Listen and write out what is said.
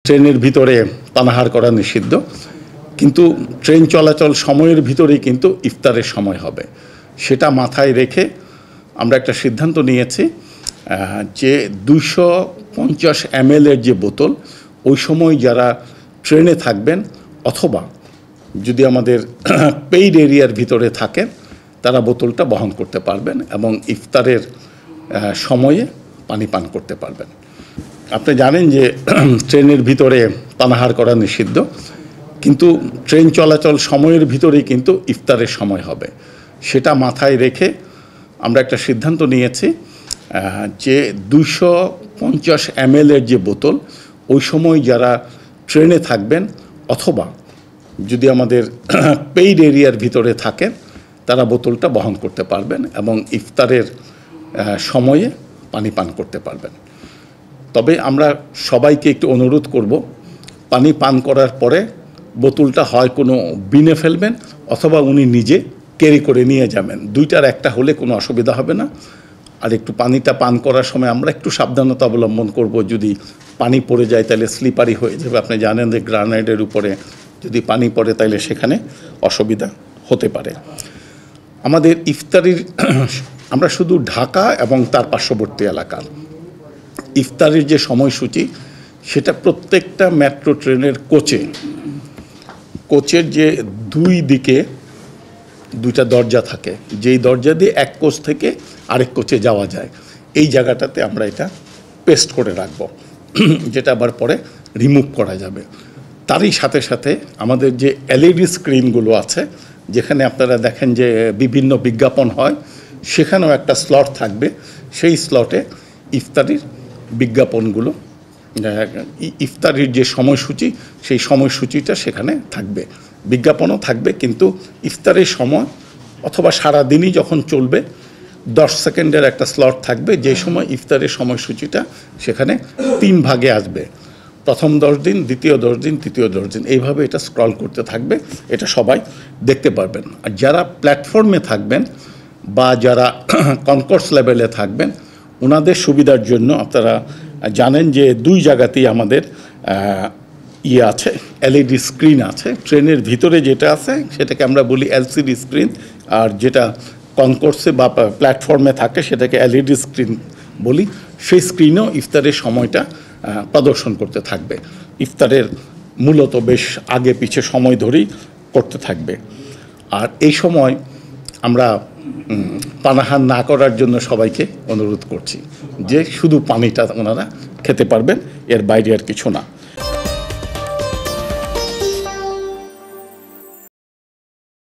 ট্রেনের ভিতরে পানাহার করা নিষিদ্ধ, কিন্তু ট্রেন চলাচল সময়ের ভিতরেই কিন্তু ইফতারের সময় হবে। সেটা মাথায় রেখে আমরা একটা সিদ্ধান্ত নিয়েছি যে 250 ml যে বোতল ওই সময় যারা ট্রেনে থাকবেন অথবা যদি আমাদের পেইড এরিয়ার ভিতরে থাকেন তারা বোতলটা বহন করতে পারবেন এবং ইফতারের সময়ে পানি পান করতে পারবেন। আপনি জানেন যে ট্রেনের ভিতরে পানাহার করা নিষিদ্ধ, কিন্তু ট্রেন চলাচল সময়ের ভিতরেই কিন্তু ইফতারের সময় হবে। সেটা মাথায় রেখে আমরা একটা সিদ্ধান্ত নিয়েছি যে 250 ml যে বোতল ওই সময় যারা ট্রেনে থাকবেন অথবা যদি আমাদের পেইড এরিয়ার ভিতরে থাকেন তারা বোতলটা বহন করতে পারবেন এবং ইফতারের সময়ে পানি পান করতে পারবেন। তবে আমরা সবাইকে একটু অনুরোধ করব, পানি পান করার পরে বোতলটা হয় কোনো বিনে ফেলবেন অথবা উনি নিজে ক্যারি করে নিয়ে যাবেন। দুইটার একটা হলে কোনো অসুবিধা হবে না। আর একটু পানিটা পান করার সময় আমরা একটু সাবধানতা অবলম্বন করব, যদি পানি পড়ে যায় তাহলে স্লিপারি হয়ে যাবে। আপনি জানেন যে গ্রানাইটের উপরে যদি পানি পড়ে তাহলে সেখানে অসুবিধা হতে পারে। আমাদের ইফতারির আমরা শুধু ঢাকা এবং তার পার্শ্ববর্তী এলাকার ইফতারের যে সময়সূচি সেটা প্রত্যেকটা মেট্রো ট্রেনের কোচের যে দুই দিকে দুইটা দরজা থাকে, যেই দরজা দিয়ে এক কোচ থেকে আরেক কোচে যাওয়া যায়, এই জায়গাটাতে আমরা এটা পেস্ট করে রাখব, যেটা আবার পরে রিমুভ করা যাবে। তারই সাথে সাথে আমাদের যে LED স্ক্রিনগুলো আছে, যেখানে আপনারা দেখেন যে বিভিন্ন বিজ্ঞাপন হয়, সেখানেও একটা স্লট থাকবে। সেই স্লটে ইফতারির বিজ্ঞাপনগুলো, ইফতারির যে সময়সূচি সেই সময়সূচিটা সেখানে থাকবে। বিজ্ঞাপনও থাকবে, কিন্তু ইফতারের সময় অথবা সারাদিনই যখন চলবে 10 সেকেন্ডের একটা স্লট থাকবে, যে সময় ইফতারের সময়সূচিটা সেখানে 3 ভাগে আসবে। প্রথম 10 দিন, দ্বিতীয় 10 দিন, তৃতীয় 10 দিন, এইভাবে এটা স্ক্রল করতে থাকবে। এটা সবাই দেখতে পারবেন। আর যারা প্ল্যাটফর্মে থাকবেন বা যারা কনকোর্স লেভেলে থাকবেন ওনাদের সুবিধার জন্য আপনারা জানেন যে 2 জায়গাতেই আমাদের আছে, LED স্ক্রিন আছে। ট্রেনের ভিতরে যেটা আছে সেটাকে আমরা বলি LCD স্ক্রিন, আর যেটা কনকোর্সে বা প্ল্যাটফর্মে থাকে সেটাকে LED স্ক্রিন বলি। সেই স্ক্রিনেও ইফতারের সময়টা প্রদর্শন করতে থাকবে। ইফতারের মূলত বেশ আগে পিছে সময় ধরেই করতে থাকবে। আর এই সময় আমরা পানাহার না করার জন্য সবাইকে অনুরোধ করছি যে শুধু পানিটা ওনারা খেতে পারবেন, এর বাইরে আর কিছু না।